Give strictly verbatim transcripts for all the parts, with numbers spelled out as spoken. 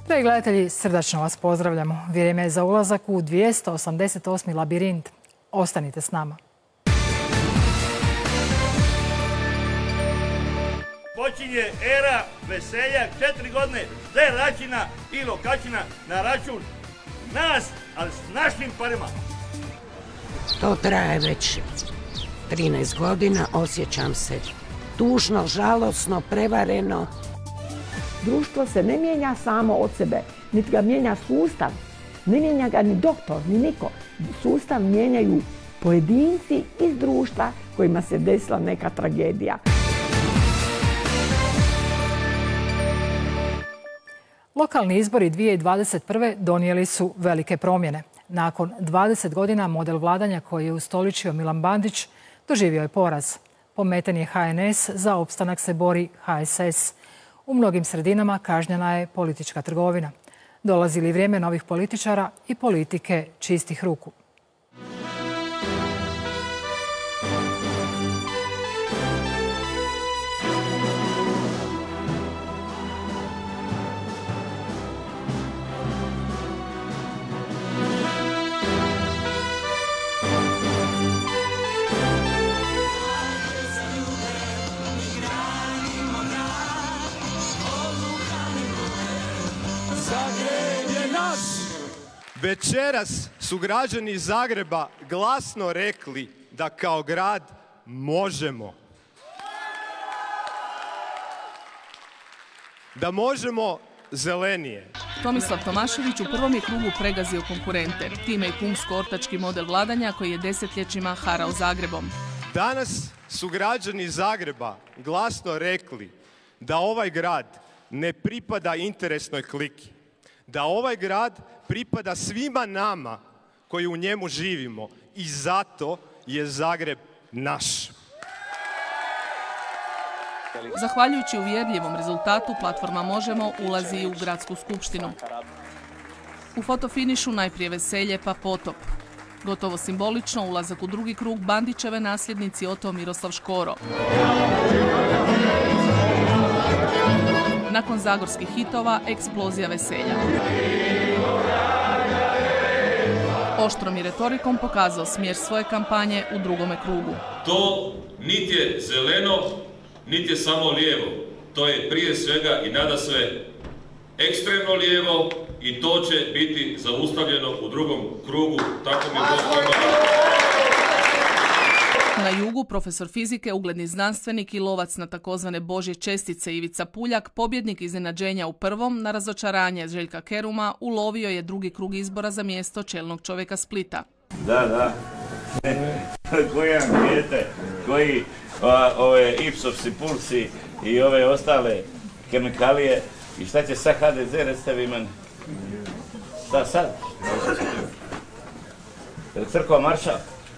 Dragi gledatelji, srdačno vas pozdravljamo. Vrijeme je za ulazak u dvjesto osamdeset osmi labirint. Ostanite s nama. Počinje era veselja, četiri godine, zelačina i lokačina na račun nas, ali s našim parima. To traje već trinaest godina, osjećam se tužno, žalosno, prevareno. Društvo se ne mijenja samo od sebe, niti ga mijenja sustav. Ne mijenja ga ni doktor, ni niko. Sustav mijenjaju pojedinci iz društva kojima se desila neka tragedija. Lokalni izbori dvije tisuće dvadeset prve donijeli su velike promjene. Nakon dvadeset godina model vladanja koji je ustoličio Milan Bandić doživio je poraz. Pometen je H N S, za opstanak se bori H S S. U mnogim sredinama kažnjena je politička trgovina. Dolazi li vrijeme novih političara i politike čistih ruku? Večeras su građani iz Zagreba glasno rekli da kao grad možemo. Da možemo zelenije. Tomislav Tomašević u prvom je krugu pregazio konkurente. Time je kumsko-ortački model vladanja koji je desetljećima harao Zagrebom. Danas su građani iz Zagreba glasno rekli da ovaj grad ne pripada interesnoj kliki. Da ovaj grad pripada svima nama koji u njemu živimo i zato je Zagreb naš. Zahvaljujući uvjerljivom rezultatu, platforma Možemo ulazi i u gradsku skupštinu. U fotofinišu najprije veselje pa potop. Gotovo simbolično ulazak u drugi krug Bandićeve nasljednici Oto Miroslav Škoro. Nakon zagorskih hitova, eksplozija veselja. Oštrom i retorikom pokazao smjer svoje kampanje u drugome krugu. To niti je zeleno, niti je samo lijevo. To je prije svega i nadasve ekstremno lijevo i to će biti zaustavljeno u drugom krugu. Tako mi Bog. Na jugu profesor fizike, ugledni znanstvenik i lovac na takozvane božje čestice Ivica Puljak, pobjednik iznenađenja u prvom, na razočaranje Željka Keruma, ulovio je drugi krug izbora za mjesto čelnog čovjeka Splita. Da, da. Koji ankete, koji a, ove ipsopsi, pulsi i ove ostale kemikalije. I šta će sad H D Z, recite vi meni? Šta sad? Je li crkva marša?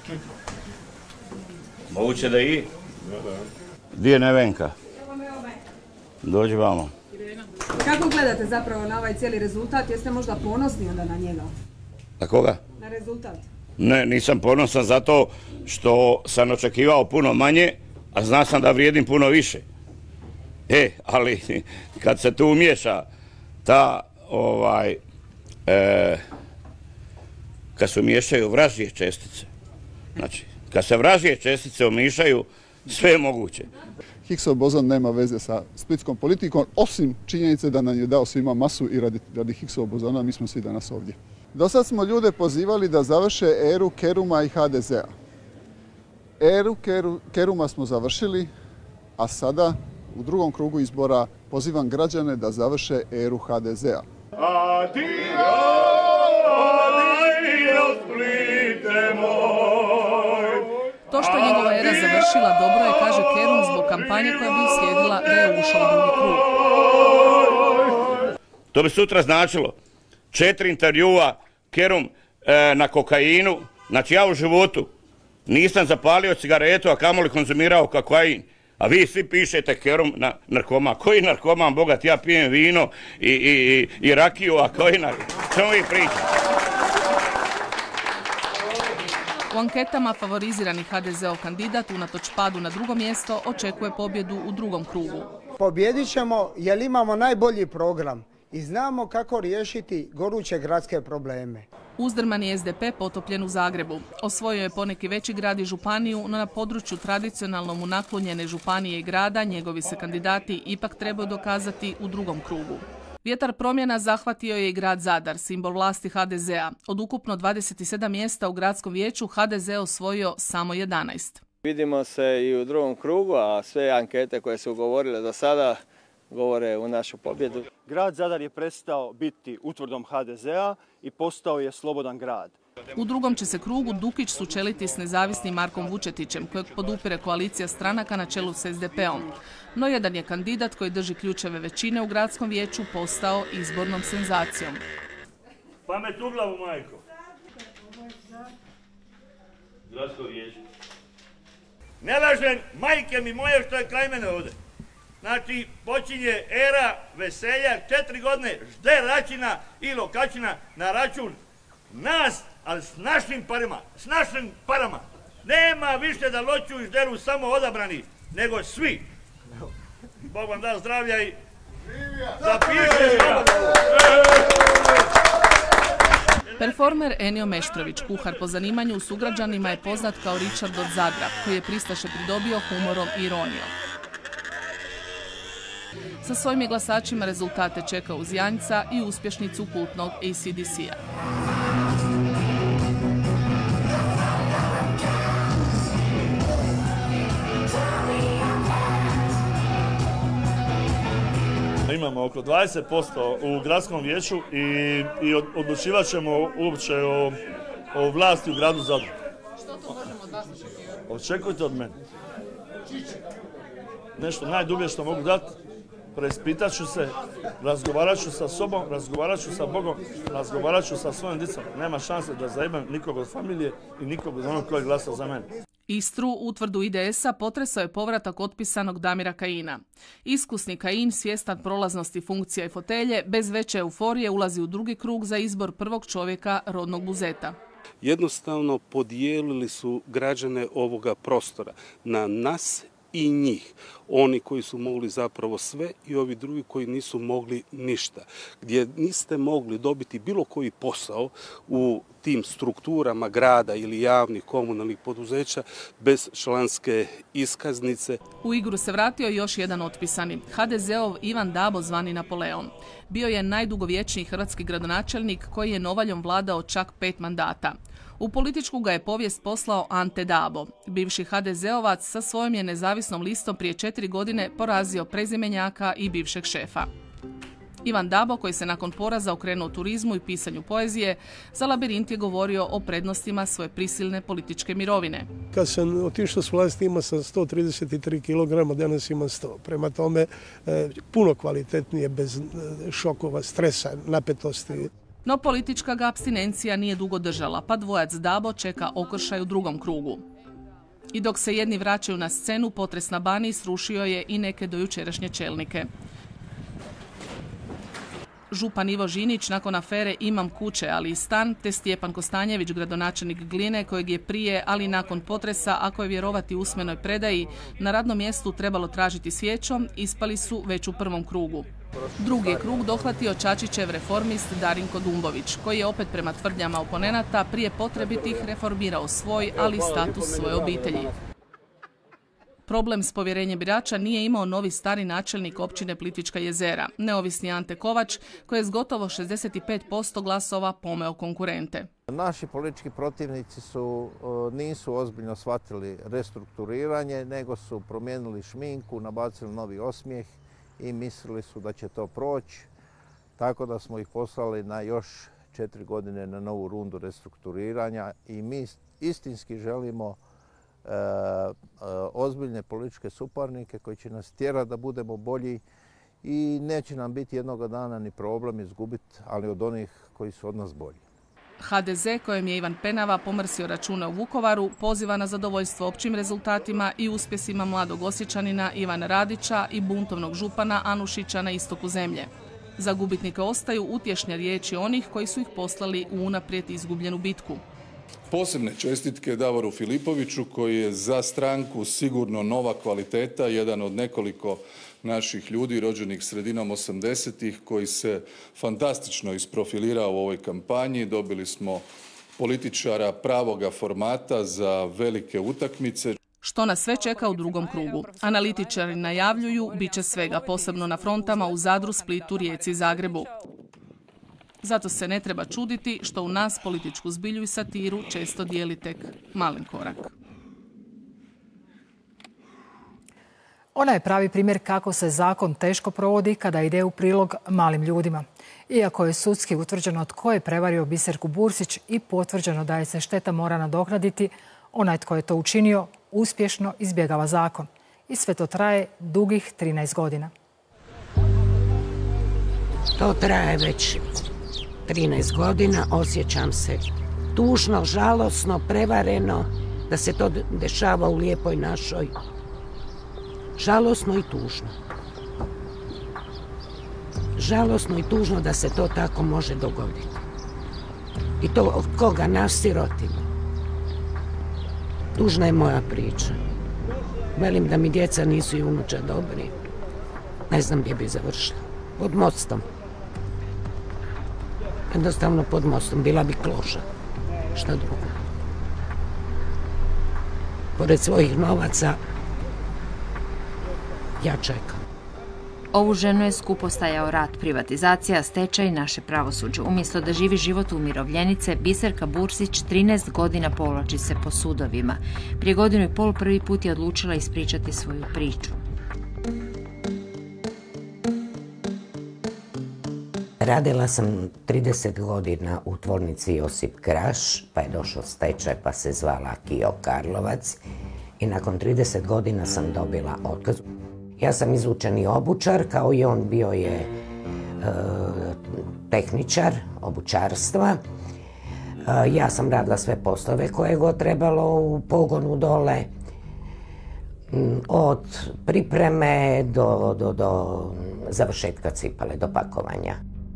Moguće da i? Gdje je Nevenka? Dođi vamo. Kako gledate zapravo na ovaj cijeli rezultat? Jeste možda ponosni onda na njega? Na koga? Na rezultat. Ne, nisam ponosan zato što sam očekivao puno manje, a zna sam da vrijedim puno više. E, ali kad se tu umiješa ta, ovaj, e, kad se umiješaju vražje čestice, znači, kad se vražje čestice umiješaju, sve je moguće. Higgsov bozon nema veze sa splitskom politikom, osim činjenice da nam je dao svima masu i radi, radi Higgsovog bozona mi smo svi danas ovdje. Do sad smo ljude pozivali da završe eru Keruma i H D Z-a. Eru Keru, Keruma smo završili, a sada u drugom krugu izbora pozivam građane da završe eru H D Z-a. Adio, adio, Splite moj. To što je njegova era završila dobro je, kaže Kerum, zbog kampanje koja bi uslijedila da je ušao u drugi krug. To bi sutra značilo četiri intervjua Kerum e, na kokainu. Znači ja u životu nisam zapalio cigaretu, a kamoli konzumirao kokain. A vi svi pišete Kerum na narkoman. Koji narkoman, bogat, ja pijem vino i, i, i, i rakiju, a koji narkoman? Čemu vi pričate? U anketama favorizirani H D Z-ov kandidat unatoč padu na drugo mjesto očekuje pobjedu u drugom krugu. Pobjedit ćemo jer imamo najbolji program, i znamo kako riješiti goruće gradske probleme. Uzdrmani S D P potopljen u Zagrebu. Osvojio je poneki veći grad i županiju, no na području tradicionalno mu naklonjene županije i grada njegovi se kandidati ipak trebaju dokazati u drugom krugu. Vjetar promjena zahvatio je i grad Zadar, simbol vlasti H D Z-a. Od ukupno dvadeset sedam mjesta u gradskom vijeću H D Z osvojio samo jedanaest. Vidimo se i u drugom krugu, a sve ankete koje su govorile do sada govore u našu pobjedu. Grad Zadar je prestao biti utvrdom H D Z-a i postao je slobodan grad. U drugom će se krugu Dukić sučeliti s nezavisnim Markom Vučetićem, kojeg podupire koalicija stranaka na čelu s S D P-om. No jedan je kandidat koji drži ključeve većine u gradskom vijeću postao izbornom senzacijom. Pamet u glavu, majko. Gradsko vijeće. Ne lažem, majke mi moje, što je kraj mene ovdje. Znači, počinje era Veselja, četiri godine žde račina i lokačina na račun nas, ali s našim parima, s našim parama. Nema više da loću i žderu samo odabrani, nego svi. Bog vam da zdravlja i zapiše slobodno. Performer Enio Meštrović, kuhar po zanimanju, u sugrađanima je poznat kao Richard od Zadra, koji je pristaše pridobio humorom i ironijom. Sa svojim je glasačima rezultate čeka uz Janjca i uspješnicu kultnog A C D C-a. Imamo oko dvadeset posto u gradskom vijeću i, i odlučivat ćemo uopće o, o vlasti u gradu Zadru. Što to možemo od vas očekivati? Očekujte od mene. Nešto najdublje što mogu dati, preispitat ću se, razgovarat ću sa sobom, razgovarat ću sa Bogom, razgovarat ću sa svojim dicom. Nema šanse da zajebem nikog od familije i nikog od onog koji glasa za mene. Istru, utvrdu I D S-a, potresao je povratak otpisanog Damira Kajina. Iskusni Kajin, svjestan prolaznosti funkcija i fotelje, bez veće euforije ulazi u drugi krug za izbor prvog čovjeka rodnog Buzeta. Jednostavno podijelili su građane ovoga prostora na nas i njih. Oni koji su mogli zapravo sve i ovi drugi koji nisu mogli ništa. Gdje niste mogli dobiti bilo koji posao u tim strukturama grada ili javnih komunalnih poduzeća bez članske iskaznice. U igru se vratio još jedan otpisani, H D Z-ov Ivan Dabo zvani Napoleon. Bio je najdugovječniji hrvatski gradonačelnik koji je Novaljom vladao čak pet mandata. U političku ga je povijest poslao Ante Dabo. Bivši H D Z-ovac sa svojom je nezavisnom listom prije četiri godine porazio prezimenjaka i bivšeg šefa. Ivan Dabo, koji se nakon poraza okrenuo turizmu i pisanju poezije, za Labirint je govorio o prednostima svoje prisilne političke mirovine. Kad sam otišao s vlasti ima sam sto trideset tri kilograma, danas imam sto. Prema tome, puno kvalitetnije, bez šokova, stresa, napetosti. No politička ga apstinencija nije dugo držala, pa dvojac Dabo čeka okršaj u drugom krugu. I dok se jedni vraćaju na scenu, potres na Baniji srušio je i neke dojučerašnje čelnike. Župan Ivo Žinić nakon afere Imam kuće, ali i stan, te Stjepan Kostanjević, gradonačelnik Gline, kojeg je prije, ali nakon potresa, ako je vjerovati usmenoj predaji, na radnom mjestu trebalo tražiti svijećom, ispali su već u prvom krugu. Drugi je krug dohvatio Čačićev reformist Darinko Dumbović, koji je opet prema tvrdnjama oponenata prije potrebitih reformirao svoj, ali i status svoje obitelji. Problem s povjerenjem birača nije imao novi stari načelnik općine Plitvička jezera, neovisni Ante Kovač, koji je s gotovo šezdeset pet posto glasova pomeo konkurente. Naši politički protivnici su, nisu ozbiljno shvatili restrukturiranje, nego su promijenili šminku, nabacili novi osmijeh i mislili su da će to proći, tako da smo ih poslali na još četiri godine na novu rundu restrukturiranja i mi istinski želimo E, e, ozbiljne političke suparnike koji će nas tjerati da budemo bolji i neće nam biti jednoga dana ni problem izgubiti, ali od onih koji su od nas bolji. H D Z, kojem je Ivan Penava pomrsio račune u Vukovaru, poziva na zadovoljstvo općim rezultatima i uspjesima mladog Osječanina Ivana Radića i buntovnog župana Anušića na istoku zemlje. Za gubitnike ostaju utješne riječi onih koji su ih poslali u unaprijed izgubljenu bitku. Posebne čestitke Davoru Filipoviću koji je za stranku sigurno nova kvaliteta, jedan od nekoliko naših ljudi rođenih sredinom osamdesetih koji se fantastično isprofilirao u ovoj kampanji. Dobili smo političara pravoga formata za velike utakmice. Što nas sve čeka u drugom krugu? Analitičari najavljuju bit će svega, posebno na frontama u Zadru, Splitu, Rijeci i Zagrebu. Zato se ne treba čuditi što u nas političku zbilju i satiru često dijeli tek malen korak. Ona je pravi primjer kako se zakon teško provodi kada ide u prilog malim ljudima. Iako je sudski utvrđeno tko je prevario Biserku Bursić i potvrđeno da je se šteta mora nadoknaditi, onaj tko je to učinio uspješno izbjegava zakon. I sve to traje dugih trinaest godina. To traje već trinaest godina, osjećam se tužno, žalosno, prevareno da se to dešava u lijepoj našoj. Žalosno i tužno. Žalosno i tužno da se to tako može dogoditi. I to od koga? Naš sirotinja. Tužna je moja priča. Velim da mi djeca nisu i unuča dobri. Ne znam gdje bi završila. Pod mostom. Jednostavno pod mostom. Bila bi kloša. Šta drugo? Pored svojih novaca ja čekam. Ovu ženu je skupo stajao rat, privatizacija, stečaj i naše pravosuđe. Umjesto da živi život umirovljenice, Biserka Bursić trinaest godina povlači se po sudovima. Prije godinu i pol prvi put je odlučila ispričati svoju priču. Radila sam trideset godina u tvornici Josip Kraš, pa je došao stečaj pa se zvala Kio Karlovac i nakon trideset godina sam dobila otkaz. Ja sam izvučeni obućar, kao i on bio je e, tehničar obućarstva. E, ja sam radila sve poslove koje go trebalo u pogonu dole. Od pripreme do, do, do završetka cipale, do pakovanja.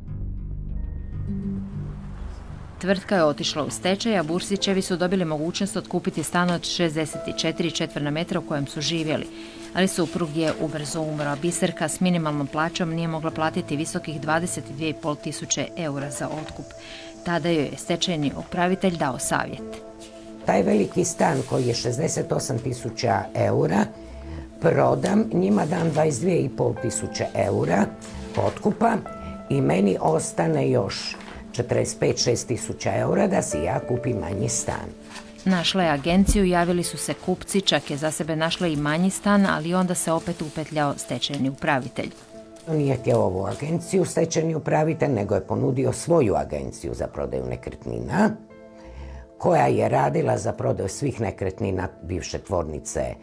Tvrtka je otišla u stečaj, a Bursićevi su dobili mogućnost otkupiti stan od šezdeset četiri četvorna metra u kojem su živjeli. Ali suprug je ubrzo umro, a Biserka s minimalnom plaćom nije mogla platiti visokih dvadeset dvije i pol tisuće eura za otkup. Tada joj je stečajni upravitelj dao savjet. Taj veliki stan koji je šezdeset osam tisuća eura prodam, njima dam dvadeset dvije i pol tisuće eura otkupa i meni ostane još četrdeset pet do šest tisuća eura da si ja kupim manji stan. Našla je agenciju, javili su se kupci, čak je za sebe našla i manji stan, ali onda se opet upetljao stečajni upravitelj. Nije htio ovu agenciju stečajni upravitelj, nego je ponudio svoju agenciju za prodaju nekretnina, koja je radila za prodaju svih nekretnina bivše tvornice, e,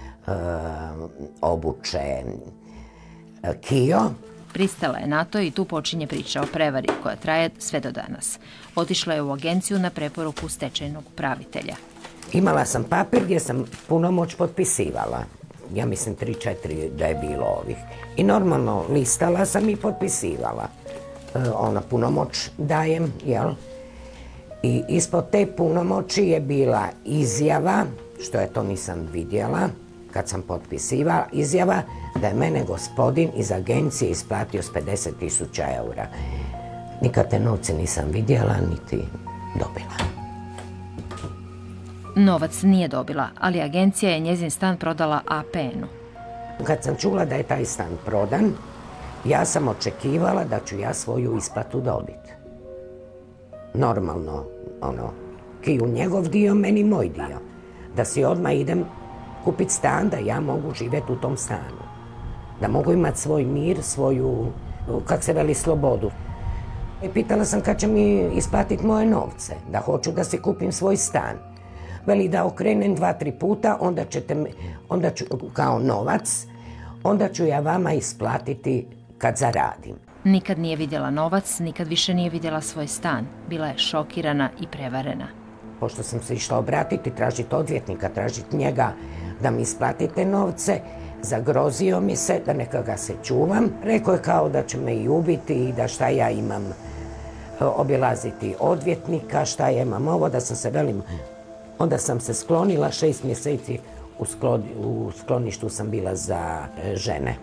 obuće, e, Kio. Pristala je na to i tu počinje priča o prevari koja traje sve do danas. Otišla je u agenciju na preporuku stečajnog upravitelja. Imala sam papir gdje sam punomoć potpisivala. Ja mislim tri četiri da je bilo ovih. I normalno listala sam i potpisivala. E, ona punomoć dajem, jel? I ispod te punomoći je bila izjava, što je to nisam vidjela, kad sam potpisivala, izjava da je mene gospodin iz agencije isplatio s pedeset tisuća eura. Nikad te novce nisam vidjela, niti dobila. Novac nije dobila, ali agencija je njezin stan prodala A P N-u. Kad sam čula da je taj stan prodan, ja sam očekivala da ću ja svoju isplatu dobiti. Normalno, ono, Kiju njegov dio, meni moj dio. Da si odmah idem kupiti stan, da ja mogu živjeti u tom stanu. Da mogu imati svoj mir, svoju, kak se veli, slobodu. I pitala sam kad će mi isplatiti moje novce, da hoću da si kupim svoj stan. Veli da okrenem dva, tri puta, onda ćete mi, onda ću, kao novac, onda ću ja vama isplatiti kad zaradim. Nikad nije vidjela novac, nikad više nije vidjela svoj stan. Bila je šokirana i prevarena. Pošto sam se išla obratiti, tražiti odvjetnika, tražiti njega da mi isplatite novce, zagrozio mi se da neka ga se čuvam. Rekao je kao da će me i ubiti i da šta ja imam obilaziti odvjetnika, šta ja imam ovo, da sam se velim. Onda sam se sklonila, šest mjeseci u, skloni, u skloništu sam bila za žene.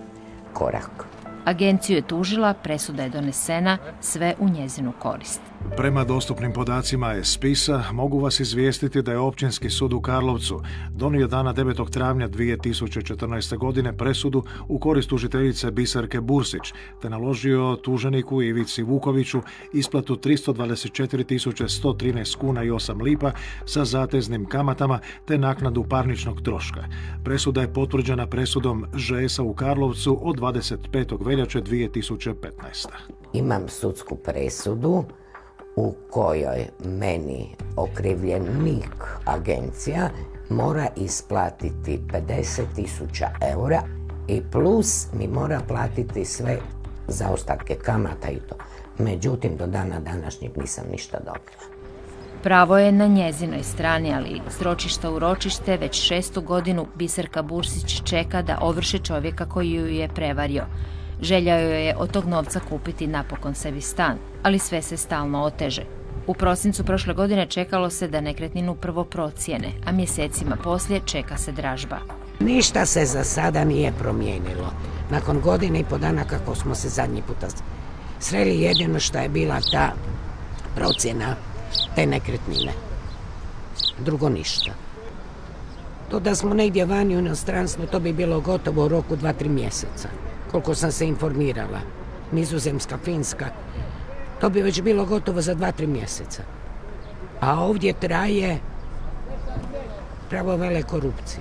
korak. Agenciju je tužila, presuda je donesena, sve u njezinu korist. Prema dostupnim podacima iz spisa mogu vas izvijestiti da je Općinski sud u Karlovcu donio dana devetog travnja dvije tisuće četrnaeste. godine presudu u korist tužiteljice Biserke Bursić, te naložio tuženiku Ivici Vukoviću isplatu tristo dvadeset četiri tisuće sto trinaest kuna i osam lipa sa zateznim kamatama te naknadu parničnog troška. Presuda je potvrđena presudom Ž S-a u Karlovcu od dvadeset petog veljače dvije tisuće petnaeste. Imam sudsku presudu u kojoj meni okrivljenik agencija mora isplatiti pedeset tisuća eura i plus mi mora platiti sve zaostatke kamata i to. Međutim, do dana današnjeg nisam ništa dobila. Pravo je na njezinoj strani, ali s ročišta u ročište već šestu godinu Biserka Bursić čeka da ovrši čovjeka koji ju je prevario. Želja joj je od tog novca kupiti napokon sebi stan, ali sve se stalno oteže. U prosincu prošle godine čekalo se da nekretninu prvo procijene, a mjesecima poslije čeka se dražba. Ništa se za sada nije promijenilo. Nakon godine i po dana kako smo se zadnji puta sreli, jedino što je bila ta procjena te nekretnine. Drugo ništa. To da smo negdje vani u inostranstvu, to bi bilo gotovo u roku dva, tri mjeseca. Koliko sam se informirala, Nizozemska, Finska, to bi već bilo gotovo za dva, tri mjeseca. A ovdje traje pravo vele korupcije.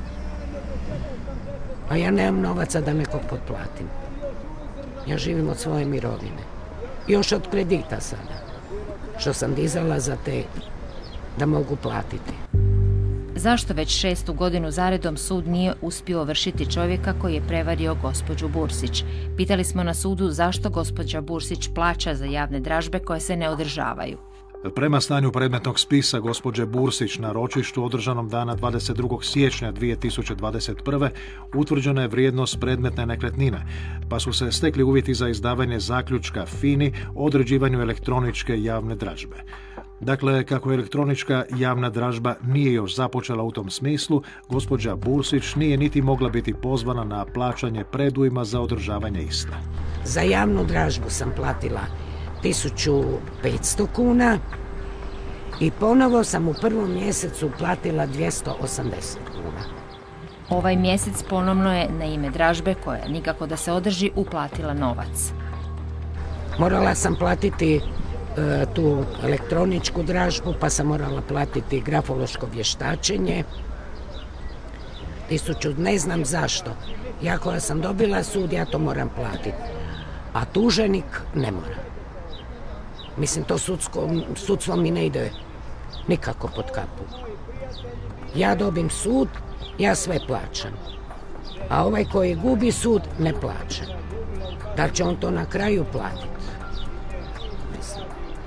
A ja nemam novaca da nekog potplatim. Ja živim od svoje mirovine. Još od kredita sada, što sam dizala za te da mogu platiti. Zašto već šestu godinu zaredom sud nije uspio ovršiti čovjeka koji je prevario gospođu Bursić? Pitali smo na sudu zašto gospođa Bursić plaća za javne dražbe koje se ne održavaju. Prema stanju predmetnog spisa gospođe Bursić na ročištu održanom dana dvadeset drugog siječnja dvije tisuće dvadeset prve. utvrđena je vrijednost predmetne nekretnine, pa su se stekli uvjeti za izdavanje zaključka FINI o određivanju elektroničke javne dražbe. Dakle, kako elektronička javna dražba nije još započela u tom smislu, gospođa Bursić nije niti mogla biti pozvana na plaćanje predujma za održavanje iste. Za javnu dražbu sam platila tisuću petsto kuna i ponovo sam u prvom mjesecu platila dvjesto osamdeset kuna. Ovaj mjesec ponovno je na ime dražbe, koja nikako da se održi, uplatila novac. Morala sam platiti e, tu elektroničku dražbu, pa sam morala platiti grafološko vještačenje. Tisuću, ne znam zašto. Ja koja sam dobila sud, ja to moram platiti. A tuženik ne mora. Mislim, to sudsko, sudstvo mi ne ide nikako pod kapu. Ja dobim sud, ja sve plaćam. A ovaj koji gubi sud ne plaća. Da li će on to na kraju platiti? Mislim.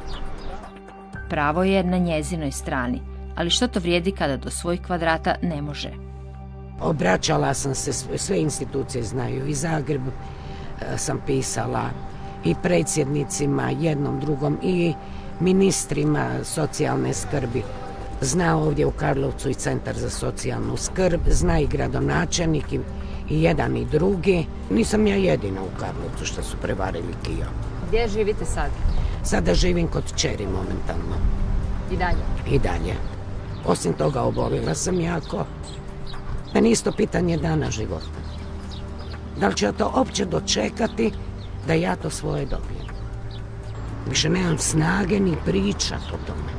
Pravo je na njezinoj strani, ali što to vrijedi kada do svojih kvadrata ne može? Obraćala sam se, sve institucije znaju, i Zagreb sam pisala, i predsjednicima, jednom, drugom, i ministrima socijalne skrbi. Zna ovdje u Karlovcu i Centar za socijalnu skrb, zna i gradonačelnik, i, i jedan i drugi. Nisam ja jedina u Karlovcu što su prevarili Kio. Gdje živite sad? Sada živim kod kćeri momentalno. I dalje? I dalje. Osim toga obolila sam jako. Meni isto pitanje dana života. Da li ću ja to opće dočekati da ja to svoje dobijem? Više nemam snage ni pričat o tome.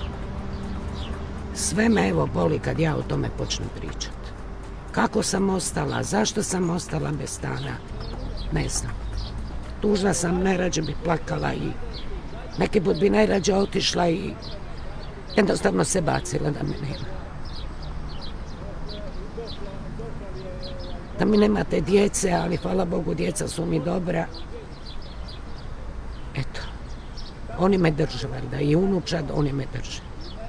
Sve me evo boli kad ja o tome počnem pričat. Kako sam ostala, zašto sam ostala bez stana, ne znam. Tužna sam, najrađe bi plakala i neki put bi najrađe otišla i jednostavno se bacila da me nema. Da mi nemate djece, ali hvala Bogu djeca su mi dobra. Eto, oni me drže, valjda, i unučad, oni me drže.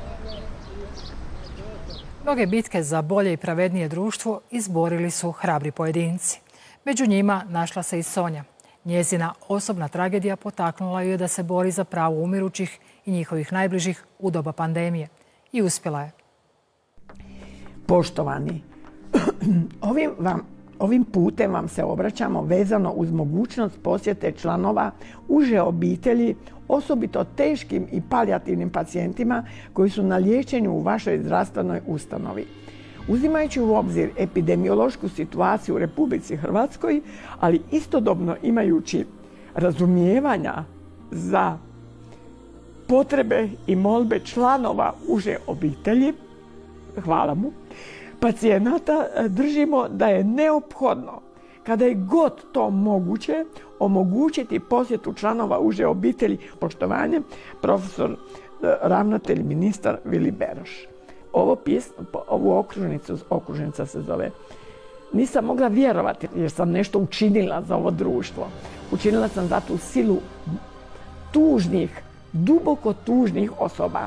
Mnoge bitke za bolje i pravednije društvo izborili su hrabri pojedinci. Među njima našla se i Sonja. Njezina osobna tragedija potaknula ju je da se bori za pravo umirućih i njihovih najbližih u doba pandemije. I uspjela je. Poštovani, ovim vam Ovim putem vam se obraćamo vezano uz mogućnost posjete članova uže obitelji, osobito teškim i palijativnim pacijentima koji su na liječenju u vašoj zdravstvenoj ustanovi. Uzimajući u obzir epidemiološku situaciju u Republici Hrvatskoj, ali istodobno imajući razumijevanja za potrebe i molbe članova uže obitelji, hvala mu, pacijenata, držimo da je neophodno, kada je god to moguće, omogućiti posjetu članova uže obitelji. Poštovanje, profesor, ravnatelj, ministar Vili Beroš. Ovo pismo, ovu okružnicu, okružnica se zove, nisam mogla vjerovati jer sam nešto učinila za ovo društvo. Učinila sam za tu silu tužnih, duboko tužnih osoba.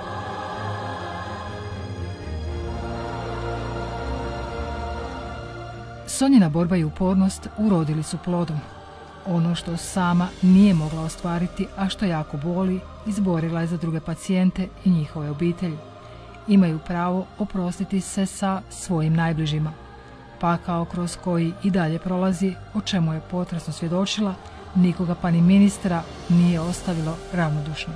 Sonjina borba i upornost urodili su plodom. Ono što sama nije mogla ostvariti, a što jako boli, izborila je za druge pacijente i njihove obitelji. Imaju pravo oprostiti se sa svojim najbližima. Pakao kroz koji i dalje prolazi, o čemu je potresno svjedočila, nikoga pa ni ministra nije ostavilo ravnodušno.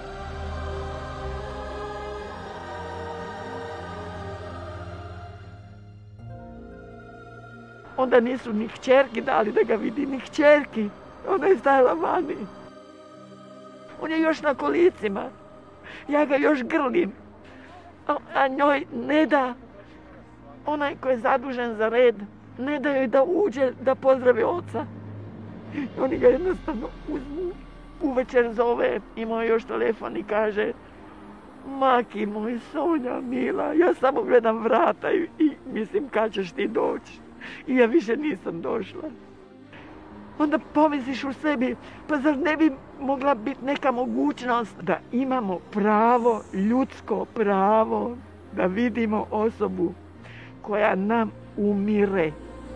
Onda nisu ni kćerki dali da ga vidi, ni kćerki. Ona je stajala vani. On je još na kolicima. Ja ga još grlim. A, a njoj ne da, onaj koji je zadužen za red, ne da joj da uđe da pozdravi oca. Oni ga jednostavno uzmu, uvečer zove, imao još telefon i kaže: Maki moj, Sonja, mila, ja samo gledam vrata i, i mislim kad ćeš ti doći. I ja više nisam došla. Onda pomisliš u sebi, pa zar ne bi mogla biti neka mogućnost da imamo pravo, ljudsko pravo, da vidimo osobu koja nam umire.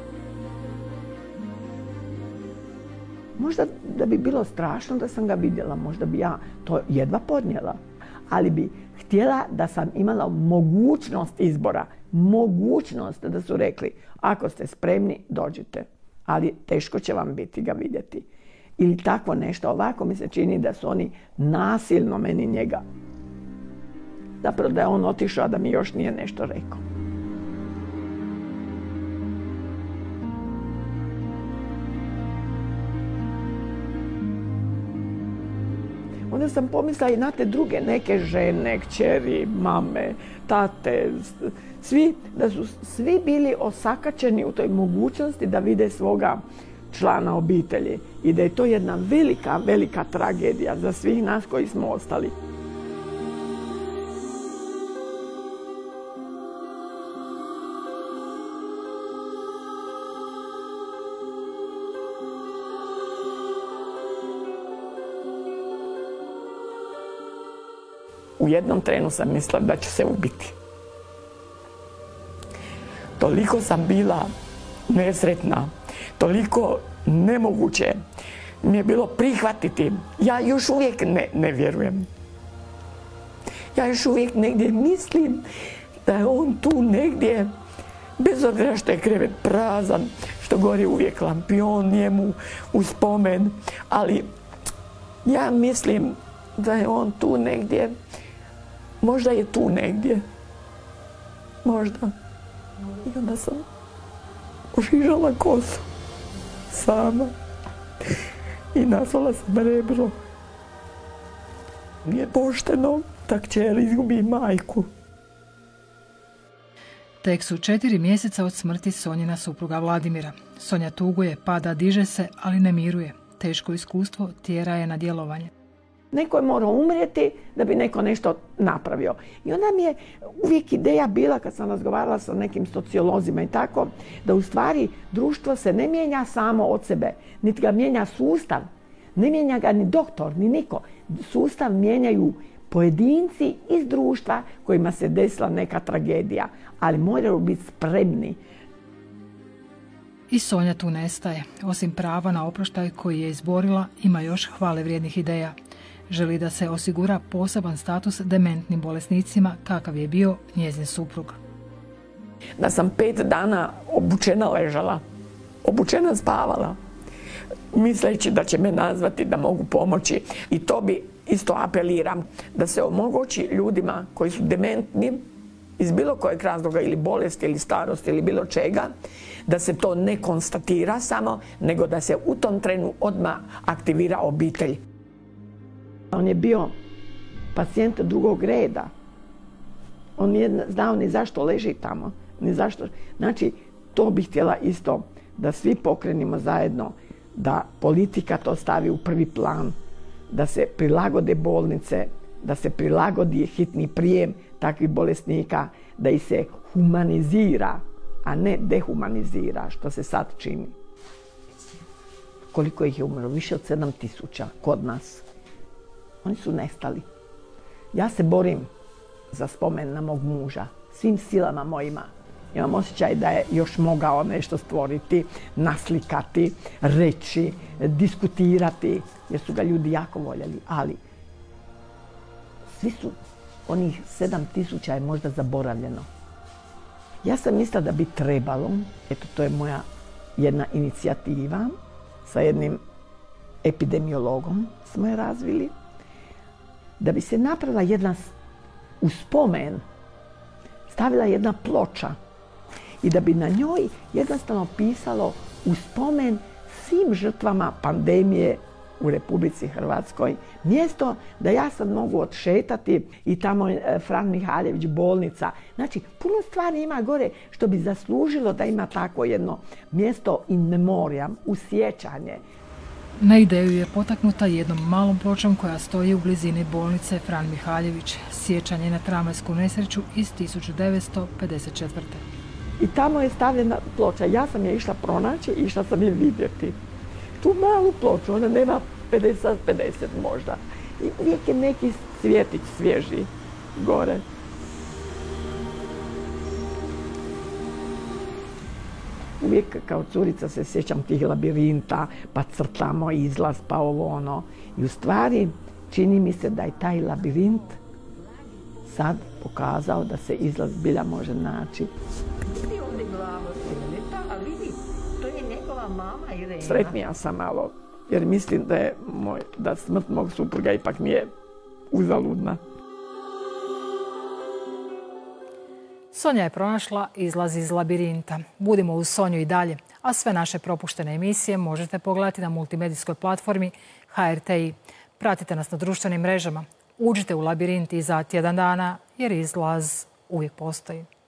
Možda da bi bilo strašno da sam ga vidjela, možda bi ja to jedva podnijela, ali bi htjela da sam imala mogućnost izbora, mogućnost da su rekli: ako ste spremni, dođite, ali teško će vam biti ga vidjeti. Ili tako nešto. Ovako mi se čini da su oni nasilno meni njega. Zapravo da je on otišao, a da mi još nije nešto rekao. Onda sam pomislila i na te druge neke žene, kćeri, mame, tate, svi, da su svi bili osakačeni u toj mogućnosti da vide svoga člana obitelji i da je to jedna velika, velika tragedija za svih nas koji smo ostali. U jednom trenu sam mislila da ću se ubiti. Toliko sam bila nesretna, toliko nemoguće mi je bilo prihvatiti. Ja još uvijek ne, ne vjerujem. Ja još uvijek negdje mislim da je on tu negdje, bez obzira što je krevet prazan, što gori uvijek lampion njemu u spomen, ali ja mislim da je on tu negdje. Možda je tu negdje. Možda. I onda sam ošižala kosu. Sama. I nazvala sam rebro. Nije pošteno da kćer izgubi majku. Tek su četiri mjeseca od smrti Sonjina supruga Vladimira. Sonja tuguje, pada, diže se, ali ne miruje. Teško iskustvo tjera je na djelovanje. Neko je morao umrijeti da bi neko nešto napravio. I onda mi je uvijek ideja bila, kad sam razgovarala sa nekim sociolozima i tako, da u stvari društvo se ne mijenja samo od sebe, niti ga mijenja sustav. Ne mijenja ga ni doktor, ni niko. Sustav mijenjaju pojedinci iz društva kojima se desila neka tragedija, ali moraju biti spremni. I Sonja tu nestaje. Osim prava na oproštaj koji je izborila, ima još hvale vrijednih ideja. Želi da se osigura poseban status dementnim bolesnicima kakav je bio njezin suprug. Da sam pet dana obučena ležala. obučena spavala, misleći da će me nazvati, da mogu pomoći. I to bi isto apeliram, da se omogući ljudima koji su dementni iz bilo kojeg razloga ili bolesti ili starosti ili bilo čega, da se to ne konstatira samo, nego da se u tom trenu odmah aktivira obitelj. On je bio pacijent drugog reda. On nije znao ni zašto leži tamo, ni zašto. Znači, to bih htjela isto da svi pokrenimo zajedno, da politika to stavi u prvi plan, da se prilagode bolnice, da se prilagodi hitni prijem takvih bolesnika, da ih se humanizira, a ne dehumanizira, što se sad čini. Koliko ih je umrlo? Više od sedam tisuća kod nas. Oni su nestali. Ja se borim za spomen na mog muža, svim silama mojima. Imam osjećaj da je još mogao nešto stvoriti, naslikati, reći, diskutirati, jer su ga ljudi jako voljeli. Ali svi su, onih sedam tisuća je možda zaboravljeno. Ja sam mislila da bi trebalo, eto to je moja jedna inicijativa, sa jednim epidemiologom smo je razvili, da bi se napravila jedna u spomen, stavila jedna ploča i da bi na njoj jednostavno pisalo u spomen svim žrtvama pandemije u Republici Hrvatskoj. Mjesto da ja sad mogu odšetati i tamo je Fran Mihaljević bolnica. Znači, puno stvari ima gore što bi zaslužilo da ima tako jedno mjesto in memoriam, u sjećanje. Na ideju je potaknuta jednom malom pločom koja stoji u blizini bolnice Fran Mihaljević, sjećanje na tramvajsku nesreću iz tisuću devetsto pedeset četvrte. I tamo je stavljena ploča. Ja sam je išla pronaći i išla sam je vidjeti. Tu malu ploču, ona nema pedeset pedeset možda. I uvijek je neki cvjetić svježi gore. Uvijek kao curica se sjećam tih labirinta, pa crtamo izlaz, pa ovo ono. I u stvari čini mi se da je taj labirint sad pokazao da se izlaz zbilja može naći. Vidi ovdje glavo Irene, a vidi, to je njegova mama Irena. Sretnija sam malo, jer mislim da je moj, da smrt mog supruga ipak nije uzaludna. Sonja je pronašla izlaz iz labirinta. Budimo uz Sonju i dalje, a sve naše propuštene emisije možete pogledati na multimedijskoj platformi H R T I. Pratite nas na društvenim mrežama. Uđite u labirint i za tjedan dana jer izlaz uvijek postoji.